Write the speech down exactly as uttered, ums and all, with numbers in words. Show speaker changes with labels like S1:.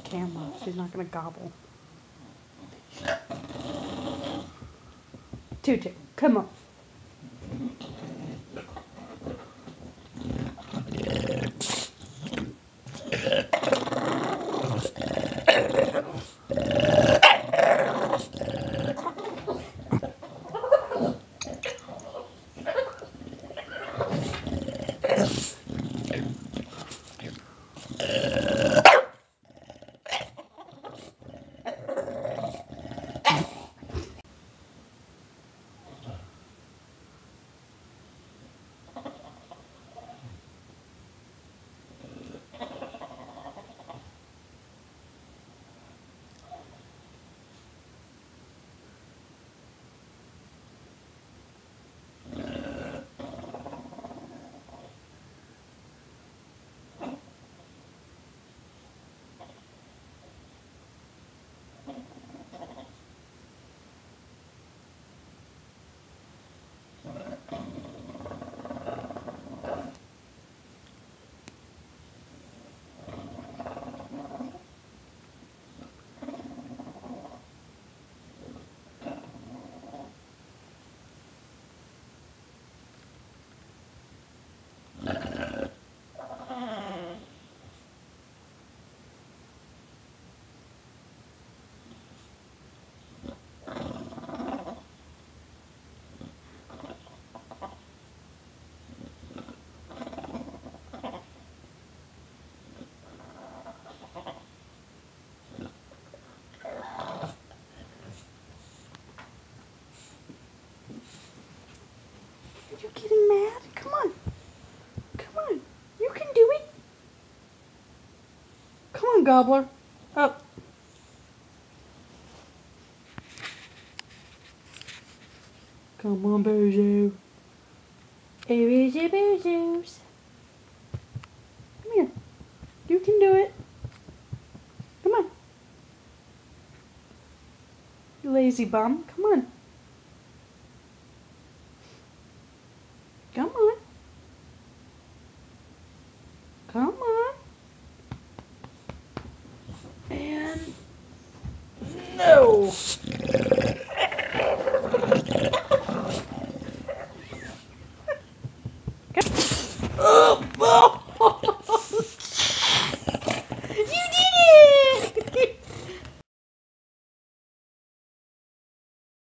S1: camera. She's not going to gobble. Tutu, come on. Are you getting mad? Come on. Come on. You can do it. Come on, Gobbler. Up. Come on, Bozo. Hey, Bozo, Bozos. Come here. You can do it. Come on. You lazy bum. Come on. Come on. Come on. And no.